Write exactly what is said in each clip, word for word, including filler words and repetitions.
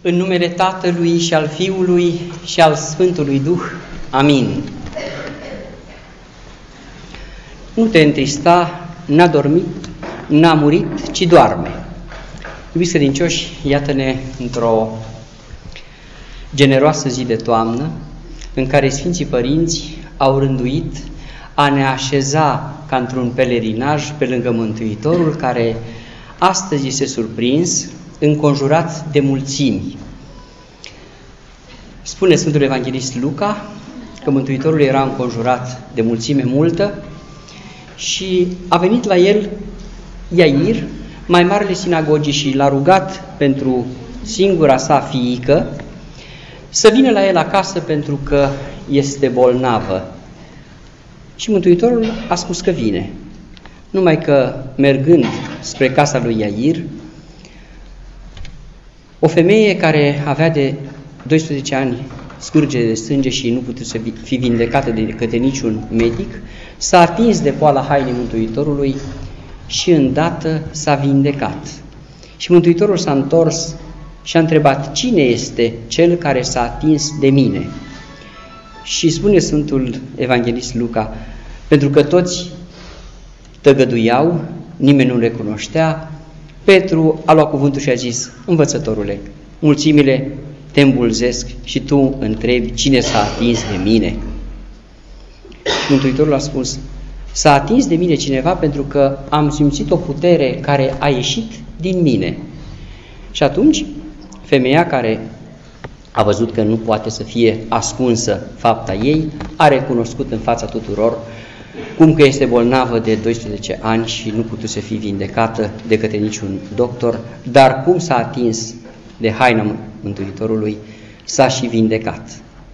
În numele Tatălui și al Fiului și al Sfântului Duh. Amin. Nu te întrista, n-a dormit, n-a murit, ci doarme. Iubiți credincioși, iată-ne într-o generoasă zi de toamnă, în care Sfinții Părinți au rânduit a ne așeza ca într-un pelerinaj pe lângă Mântuitorul, care astăzi este surprins, înconjurat de mulțimi. Spune Sfântul Evanghelist Luca că Mântuitorul era înconjurat de mulțime multă și a venit la el Iair, mai marele sinagogii, și l-a rugat pentru singura sa fiică să vină la el acasă pentru că este bolnavă. Și Mântuitorul a spus că vine. Numai că, mergând spre casa lui Iair, o femeie care avea de doisprezece ani scurgere de sânge și nu putea să fi vindecată de către niciun medic, s-a atins de poala hainei Mântuitorului și îndată s-a vindecat. Și Mântuitorul s-a întors și a întrebat: cine este cel care s-a atins de mine? Și spune Sfântul Evanghelist Luca: pentru că toți tăgăduiau, nimeni nu recunoștea, Petru a luat cuvântul și a zis: învățătorule, mulțimile te îmbulzesc și tu întrebi cine s-a atins de mine. Mântuitorul a spus: s-a atins de mine cineva pentru că am simțit o putere care a ieșit din mine. Și atunci femeia, care a văzut că nu poate să fie ascunsă fapta ei, a recunoscut în fața tuturor cum că este bolnavă de doisprezece ani și nu putea să fie vindecată de către niciun doctor, dar cum s-a atins de haina Mântuitorului, s-a și vindecat.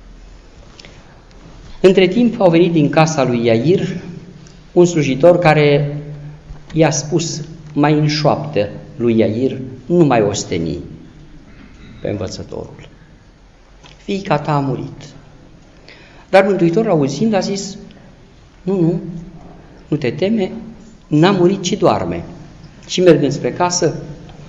Între timp au venit din casa lui Iair un slujitor care i-a spus mai în șoaptă lui Iair: nu mai osteni pe învățătorul, fiica ta a murit. Dar Mântuitorul, auzind, a zis: nu, nu, nu te teme, n-a murit, ci doarme. Și mergând spre casă,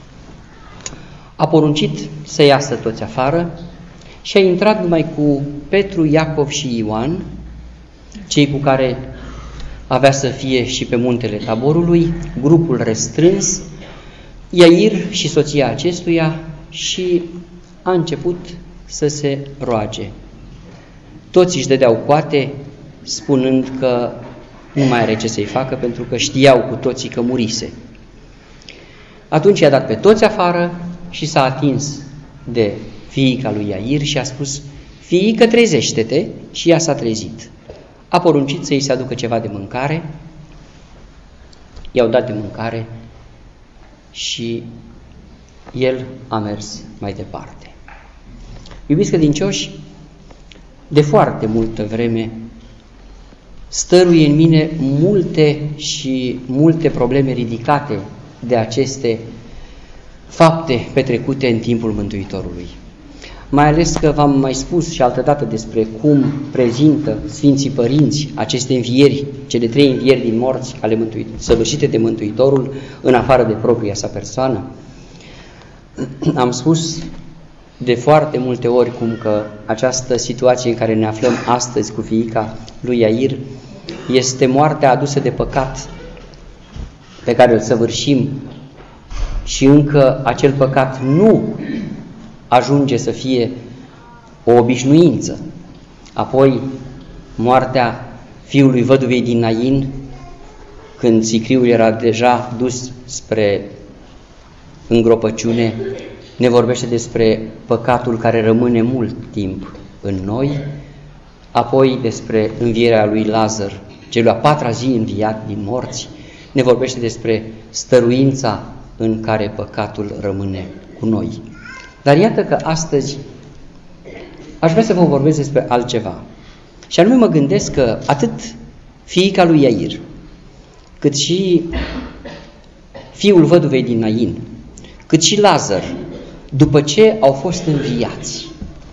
a poruncit să iasă toți afară și a intrat numai cu Petru, Iacov și Ioan, cei cu care avea să fie și pe muntele Taborului, grupul restrâns, Iair și soția acestuia, și a început să se roage. Toți își dădeau coate, spunând că nu mai are ce să-i facă, pentru că știau cu toții că murise. Atunci i-a dat pe toți afară și s-a atins de fiica lui Iair și a spus: fiică, trezește-te, și ea s-a trezit. A poruncit să-i se aducă ceva de mâncare, i-au dat de mâncare și el a mers mai departe. Iubiți credincioși, de foarte multă vreme stăruie în mine multe și multe probleme ridicate de aceste fapte petrecute în timpul Mântuitorului. Mai ales că v-am mai spus și altădată despre cum prezintă Sfinții Părinți aceste învieri, cele trei învieri din morți ale Mântuitorului, săvârșite de Mântuitorul în afară de propria sa persoană. Am spus de foarte multe ori cum că această situație în care ne aflăm astăzi cu fiica lui Iair este moartea adusă de păcat pe care îl săvârșim și încă acel păcat nu ajunge să fie o obișnuință. Apoi moartea fiului văduvei din Nain, când sicriul era deja dus spre îngropăciune, ne vorbește despre păcatul care rămâne mult timp în noi, apoi despre învierea lui Lazar, celui a patra zi înviat din morți, ne vorbește despre stăruința în care păcatul rămâne cu noi. Dar iată că astăzi aș vrea să vă vorbesc despre altceva. Și anume mă gândesc că atât fiica lui Iair, cât și fiul văduvei din Nain, cât și Lazar, după ce au fost înviați,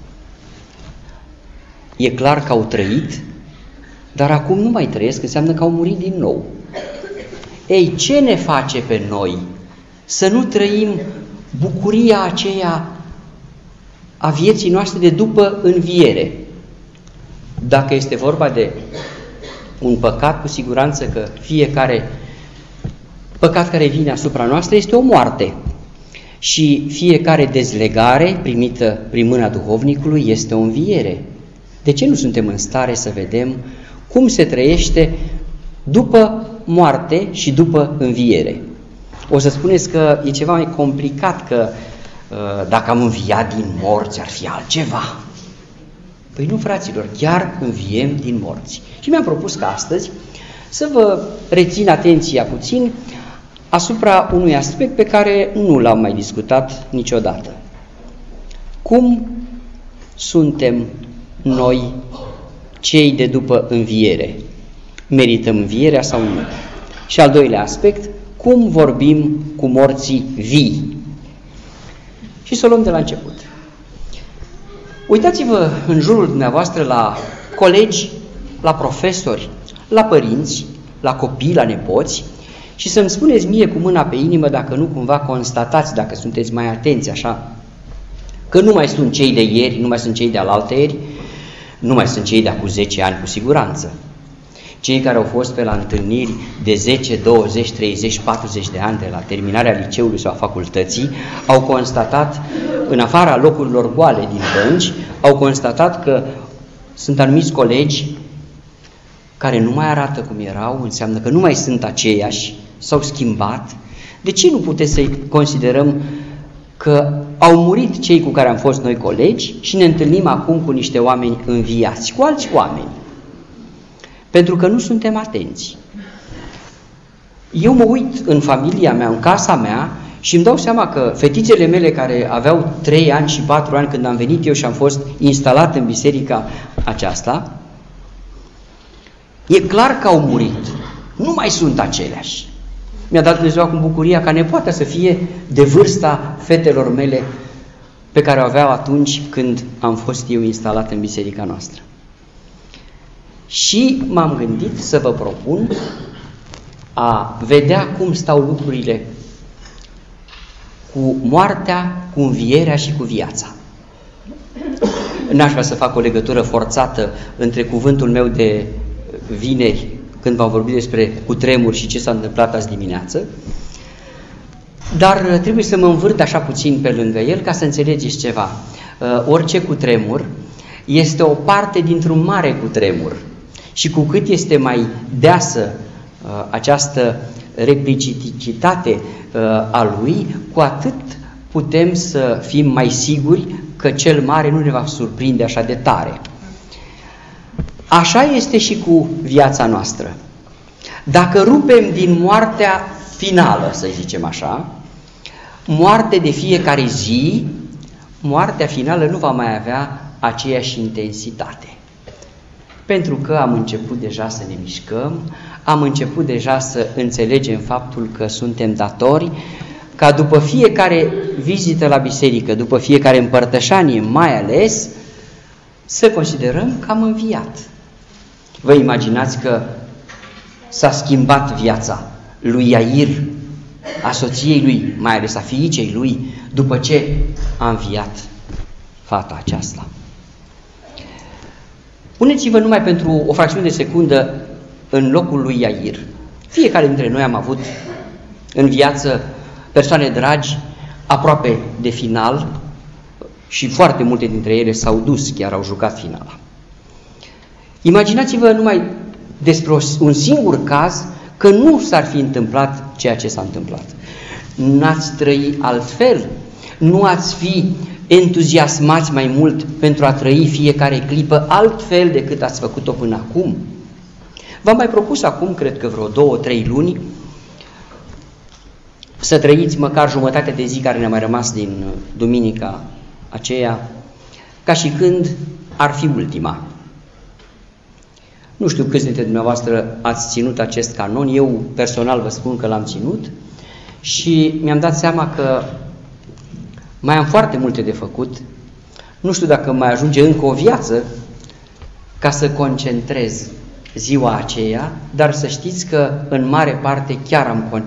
e clar că au trăit, dar acum nu mai trăiesc, înseamnă că au murit din nou. Ei, ce ne face pe noi să nu trăim bucuria aceea a vieții noastre de după înviere. Dacă este vorba de un păcat, cu siguranță că fiecare păcat care vine asupra noastră este o moarte. Și fiecare dezlegare primită prin mâna duhovnicului este o înviere. De ce nu suntem în stare să vedem cum se trăiește după moarte și după înviere? O să spuneți că e ceva mai complicat, că dacă am înviat din morți ar fi altceva. Păi nu, fraților, chiar înviem din morți. Și mi-am propus că astăzi să vă rețin atenția puțin asupra unui aspect pe care nu l-am mai discutat niciodată. Cum suntem noi, cei de după înviere? Merităm învierea sau nu? Și al doilea aspect, cum vorbim cu morții vii? Și să o luăm de la început. Uitați-vă în jurul dumneavoastră la colegi, la profesori, la părinți, la copii, la nepoți și să-mi spuneți mie cu mâna pe inimă dacă nu cumva constatați, dacă sunteți mai atenți așa, că nu mai sunt cei de ieri, nu mai sunt cei de alaltăieri, nu mai sunt cei de acum zece ani cu siguranță. Cei care au fost pe la întâlniri de zece, douăzeci, treizeci, patruzeci de ani de la terminarea liceului sau a facultății, au constatat, în afara locurilor goale din bănci, au constatat că sunt anumiți colegi care nu mai arată cum erau, înseamnă că nu mai sunt aceiași, s-au schimbat. De ce nu puteți să-i considerăm că au murit cei cu care am fost noi colegi și ne întâlnim acum cu niște oameni înviați, cu alți oameni? Pentru că nu suntem atenți. Eu mă uit în familia mea, în casa mea și îmi dau seama că fetițele mele care aveau trei ani și patru ani când am venit eu și am fost instalat în biserica aceasta, e clar că au murit. Nu mai sunt aceleași. Mi-a dat Dumnezeu acum bucuria ca nepoata să fie de vârsta fetelor mele pe care o aveau atunci când am fost eu instalat în biserica noastră. Și m-am gândit să vă propun a vedea cum stau lucrurile cu moartea, cu învierea și cu viața. N-aș vrea să fac o legătură forțată între cuvântul meu de vineri, când v-am vorbit despre cutremur și ce s-a întâmplat azi dimineață, dar trebuie să mă învârt așa puțin pe lângă el ca să înțelegeți ceva. Orice cutremur este o parte dintr-un mare cutremur. Și cu cât este mai deasă uh, această replicititate uh, a lui, cu atât putem să fim mai siguri că cel mare nu ne va surprinde așa de tare. Așa este și cu viața noastră. Dacă rupem din moartea finală, să zicem așa, moarte de fiecare zi, moartea finală nu va mai avea aceeași intensitate. Pentru că am început deja să ne mișcăm, am început deja să înțelegem faptul că suntem datori, ca după fiecare vizită la biserică, după fiecare împărtășanie mai ales, să considerăm că am înviat. Vă imaginați că s-a schimbat viața lui Iair, a soției lui, mai ales a fiicei lui, după ce a înviat fata aceasta. Puneți-vă numai pentru o fracțiune de secundă în locul lui Iair. Fiecare dintre noi am avut în viață persoane dragi aproape de final și foarte multe dintre ele s-au dus, chiar au jucat finala. Imaginați-vă numai despre un singur caz că nu s-ar fi întâmplat ceea ce s-a întâmplat. N-ați trăi altfel, nu ați fi entuziasmați mai mult pentru a trăi fiecare clipă altfel decât ați făcut-o până acum. V-am mai propus acum, cred că vreo două, trei luni, să trăiți măcar jumătate de zi care ne-a mai rămas din duminica aceea, ca și când ar fi ultima. Nu știu câți dintre dumneavoastră ați ținut acest canon, eu personal vă spun că l-am ținut și mi-am dat seama că mai am foarte multe de făcut, nu știu dacă mai ajunge încă o viață ca să concentrez ziua aceea, dar să știți că în mare parte chiar am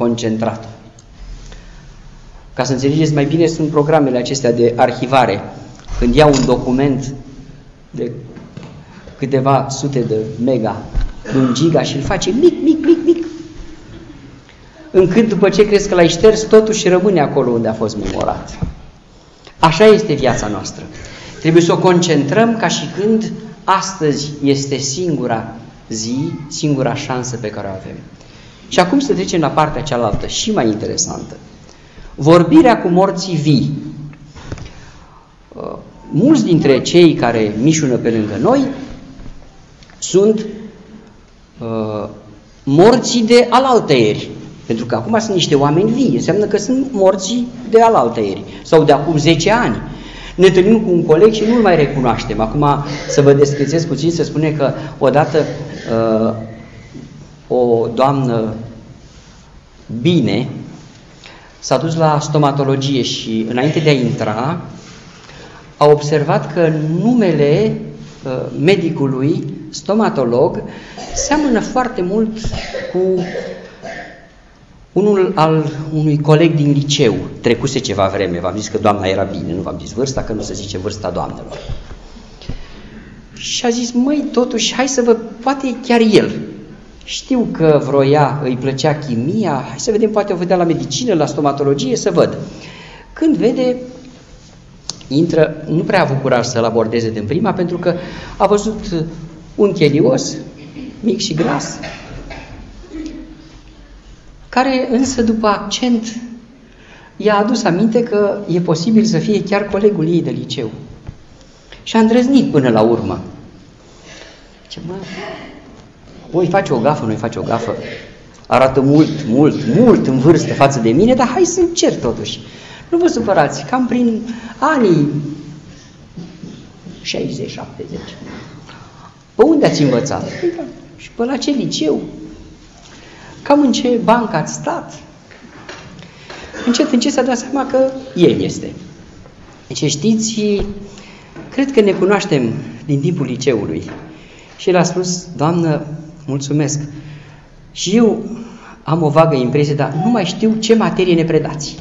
concentrat. Ca să înțelegeți mai bine, sunt programele acestea de arhivare când ia un document de câteva sute de mega, de un giga și îl face mic, mic, mic, mic, încât după ce crezi că l-ai șters, totuși rămâne acolo unde a fost memorat. Așa este viața noastră. Trebuie să o concentrăm ca și când astăzi este singura zi, singura șansă pe care o avem. Și acum să trecem la partea cealaltă, și mai interesantă. Vorbirea cu morții vii. Mulți dintre cei care mișună pe lângă noi sunt uh, morții de alaltăieri. Pentru că acum sunt niște oameni vii, înseamnă că sunt morții de alaltăieri sau de acum zece ani. Ne întâlnim cu un coleg și nu-l mai recunoaștem. Acum să vă descriețez puțin, se spune că odată uh, o doamnă bine s-a dus la stomatologie și înainte de a intra a observat că numele uh, medicului stomatolog seamănă foarte mult cu unul al unui coleg din liceu. Trecuse ceva vreme, v-am zis că doamna era bine, nu v-am zis vârsta, că nu se zice vârsta doamnelor. Și a zis, măi, totuși, hai să vă, poate e chiar el. Știu că vroia, îi plăcea chimia, hai să vedem, poate o vedea la medicină, la stomatologie, să văd. Când vede, intră, nu prea a avut curaj să-l abordeze din prima, pentru că a văzut un chelios, mic și gras, care însă după accent i-a adus aminte că e posibil să fie chiar colegul ei de liceu. Și a îndrăznit până la urmă. Ce mă, oi face o gafă, nu-i face o gafă, arată mult, mult, mult în vârstă față de mine, dar hai să încerc totuși. Nu vă supărați, cam prin anii șaizeci șaptezeci. Pe unde ați învățat? Și pe la ce liceu? Cam în ce bancă ați stat? Încet, încet s-a dat seama că el este. Deci știți, cred că ne cunoaștem din timpul liceului. Și el a spus, doamnă, mulțumesc. Și eu am o vagă impresie, dar nu mai știu ce materie ne predați.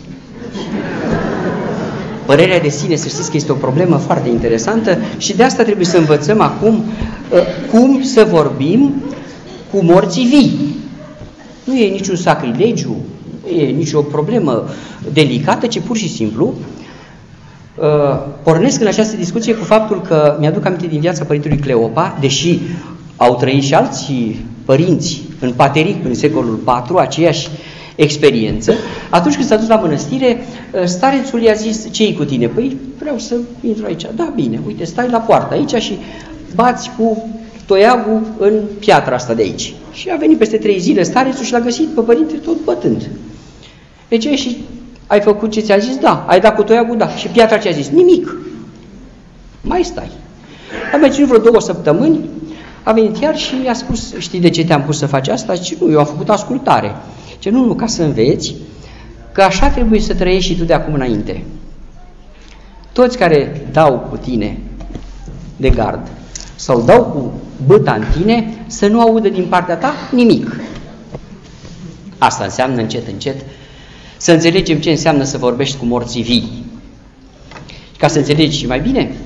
Părerea de sine, să știți că este o problemă foarte interesantă și de asta trebuie să învățăm acum cum să vorbim cu morții vii. Nu e niciun sacrilegiu, nu e nicio problemă delicată, ci pur și simplu uh, pornesc în această discuție cu faptul că mi-aduc aminte din viața părintelui Cleopa, deși au trăit și alții părinți în Pateric, în secolul patru, aceeași experiență. Atunci când s-a dus la mănăstire, starețul i-a zis, ce-i cu tine? Păi vreau să intru aici. Da, bine, uite, stai la poartă aici și bați cu toiagul în piatra asta de aici. Și a venit peste trei zile starețul și l-a găsit pe părinte tot bătând. Deci și ai făcut ce ți-a zis? Da. Ai dat cu toiagul? Da. Și piatra ce a zis? Nimic. Mai stai. A mai ținut vreo două săptămâni, a venit iar și i-a spus, știi de ce te-am pus să faci asta? Zice, nu, eu am făcut ascultare. Zice, nu, nu, ca să înveți că așa trebuie să trăiești și tu de acum înainte. Toți care dau cu tine de gard sau dau cu băta în tine, să nu audă din partea ta nimic. Asta înseamnă încet, încet să înțelegem ce înseamnă să vorbești cu morții vii. Ca să înțelegi și mai bine,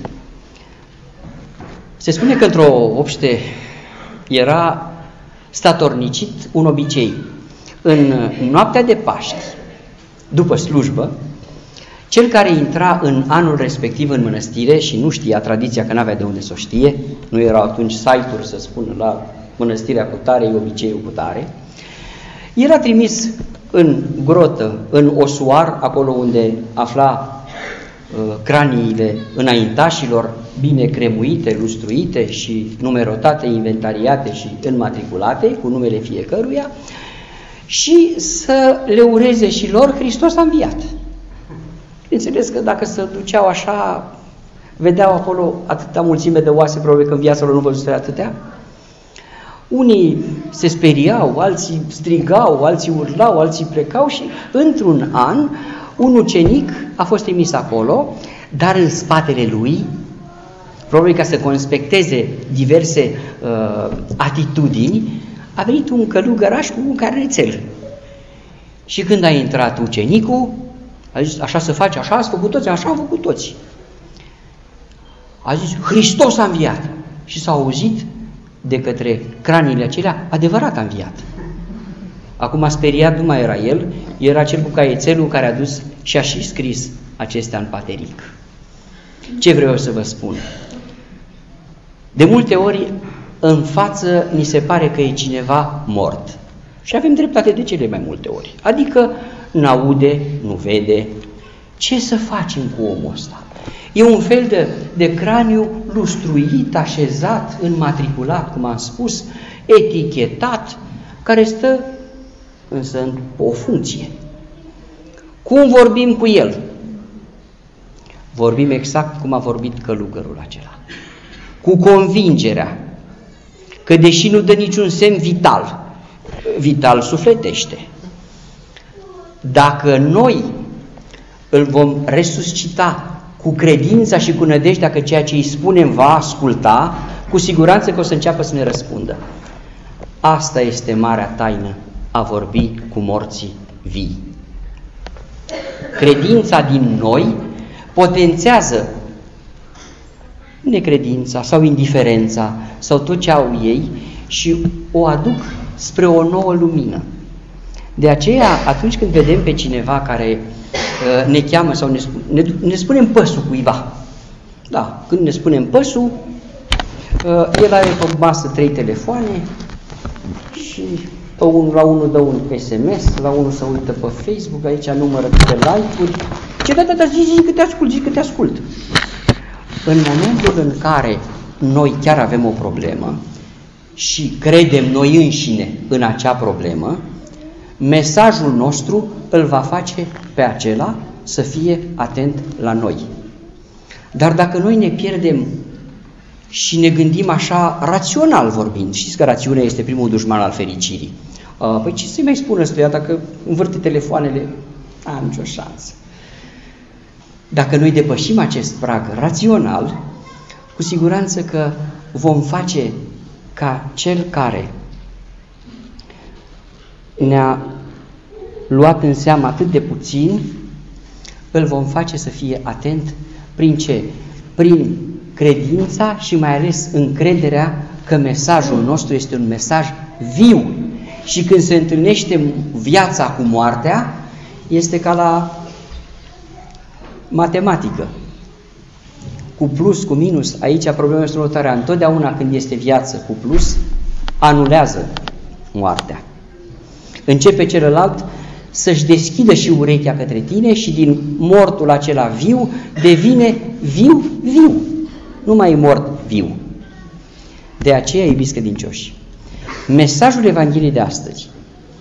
se spune că într-o obște era statornicit un obicei. În noaptea de Paști, după slujbă, cel care intra în anul respectiv în mănăstire și nu știa tradiția, că n-avea de unde să o știe, nu erau atunci site-uri să spună la mănăstirea cu tare, e obiceiul cu tare, era trimis în grotă, în osuar, acolo unde afla uh, craniile înaintașilor, bine cremuite, lustruite și numerotate, inventariate și înmatriculate, cu numele fiecăruia, și să le ureze și lor, Hristos a înviat. Înțeles că dacă se duceau așa, vedeau acolo atâta mulțime de oase, probabil că în viața lor nu văzuseră atâtea. Unii se speriau, alții strigau, alții urlau, alții plecau și într-un an un ucenic a fost trimis acolo, dar în spatele lui, probabil ca să conspecteze diverse uh, atitudini, a venit un călugăraș cu un carnețel. Și când a intrat ucenicul, a zis, așa se face, așa ați făcut toți, așa au făcut toți. A zis, Hristos a înviat. Și s-a auzit de către craniile acelea, adevărat a înviat. Acum a speriat, nu mai era el, era cel cu caietelul care a dus și a și scris acestea în pateric. Ce vreau să vă spun? De multe ori în față ni se pare că e cineva mort. Și avem dreptate de cele mai multe ori. Adică n-aude, nu vede. Ce să facem cu omul ăsta? E un fel de, de craniu lustruit, așezat, înmatriculat, cum am spus, etichetat, care stă însă în o funcție. Cum vorbim cu el? Vorbim exact cum a vorbit călugărul acela. Cu convingerea că deși nu dă niciun semn vital, vital sufletește. Dacă noi îl vom resuscita cu credința și cu nădejdea că ceea ce îi spunem va asculta, cu siguranță că o să înceapă să ne răspundă. Asta este marea taină a vorbi cu morții vii. Credința din noi potențează necredința sau indiferența sau tot ce au ei și o aduc spre o nouă lumină. De aceea, atunci când vedem pe cineva care uh, ne cheamă sau ne, ne, ne spunem păsul cuiva, da, când ne spunem păsul, uh, el are pe masă trei telefoane și pe unul, la unul dă un S M S, la unul se uită pe Facebook, aici numără câte like-uri. Ce da, da, da, zi, zi că te ascult, zi că te ascult. În momentul în care noi chiar avem o problemă și credem noi înșine în acea problemă, mesajul nostru îl va face pe acela să fie atent la noi. Dar dacă noi ne pierdem și ne gândim așa rațional vorbind, știți că rațiunea este primul dușman al fericirii. Păi ce să-i mai spun ăstuia dacă învârte telefoanele? Am nicio șansă. Dacă noi depășim acest prag rațional, cu siguranță că vom face ca cel care ne-a luat în seamă atât de puțin, îl vom face să fie atent prin ce? Prin credința și mai ales încrederea că mesajul nostru este un mesaj viu. Și când se întâlnește viața cu moartea, este ca la matematică. Cu plus, cu minus, aici problema este următoarea. Întotdeauna când este viață cu plus, anulează moartea. Începe celălalt să-și deschidă și urechea către tine și din mortul acela viu devine viu, viu. Nu mai e mort, viu. De aceea, iubiți credincioși, mesajul Evangheliei de astăzi,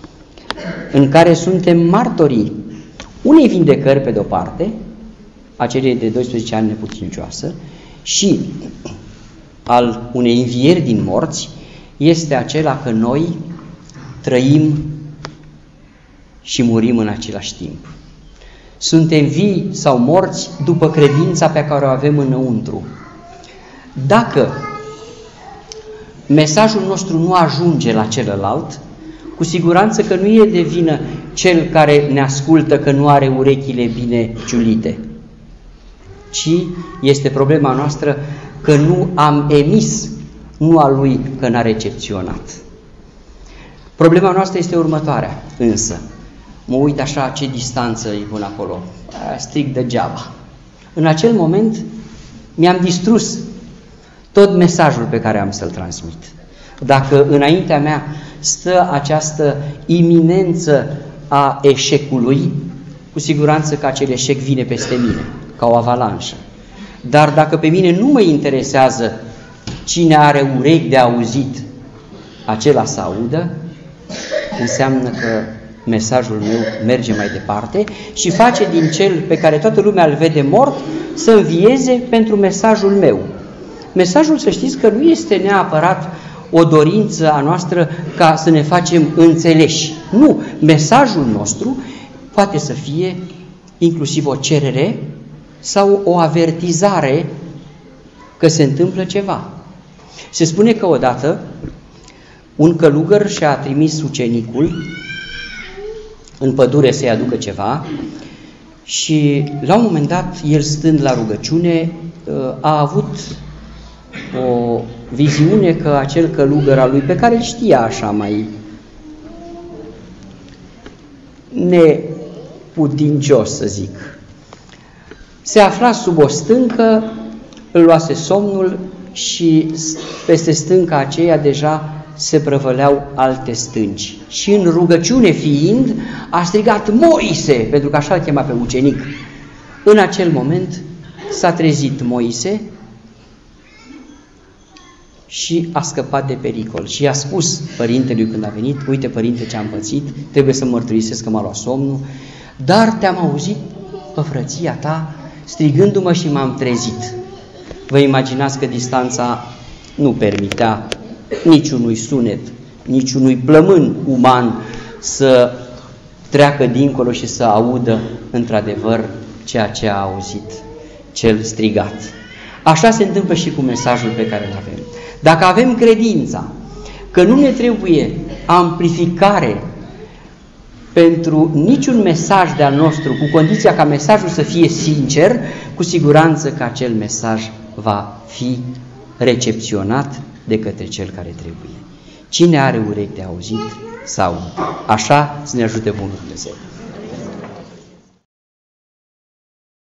în care suntem martorii unei vindecări pe de-o parte, a celei de doisprezece ani neputincioasă, și al unei învieri din morți, este acela că noi trăim și murim în același timp. Suntem vii sau morți după credința pe care o avem înăuntru. Dacă mesajul nostru nu ajunge la celălalt, cu siguranță că nu e de vină cel care ne ascultă că nu are urechile bine ciulite, ci este problema noastră că nu am emis, nu a lui că n-a recepționat. Problema noastră este următoarea, însă. Mă uit așa, ce distanță e până acolo, strict degeaba. În acel moment mi-am distrus tot mesajul pe care am să-l transmit. Dacă înaintea mea stă această iminență a eșecului, cu siguranță că acel eșec vine peste mine, ca o avalanșă. Dar dacă pe mine nu mă interesează cine are urechi de auzit, acela să audă, înseamnă că mesajul meu merge mai departe și face din cel pe care toată lumea îl vede mort să învieze pentru mesajul meu. Mesajul, să știți că nu este neapărat o dorință a noastră ca să ne facem înțeleși. Nu, mesajul nostru poate să fie inclusiv o cerere sau o avertizare că se întâmplă ceva. Se spune că odată un călugăr și-a trimis ucenicul în pădure să-i aducă ceva și la un moment dat, el stând la rugăciune, a avut o viziune că acel călugăr al lui, pe care îl știa așa mai neputincios, să zic, se afla sub o stâncă, îl luase somnul și peste stânca aceea deja se prăvăleau alte stânci. Și în rugăciune fiind, a strigat: Moise, pentru că așa îl chema pe ucenic. În acel moment s-a trezit Moise și a scăpat de pericol. Și i-a spus părintelui când a venit: uite, părinte, ce am pățit, trebuie să mărturisesc că m-a luat somnul, dar te-am auzit pe frăția ta strigându-mă și m-am trezit. Vă imaginați că distanța nu permitea niciunui sunet, niciunui plămân uman să treacă dincolo și să audă într-adevăr ceea ce a auzit cel strigat. Așa se întâmplă și cu mesajul pe care îl avem. Dacă avem credința că nu ne trebuie amplificare pentru niciun mesaj de-al nostru, cu condiția ca mesajul să fie sincer, cu siguranță că acel mesaj va fi recepționat de către cel care trebuie. Cine are urechi de auzit, să audă. Așa să ne ajute Bunul Dumnezeu.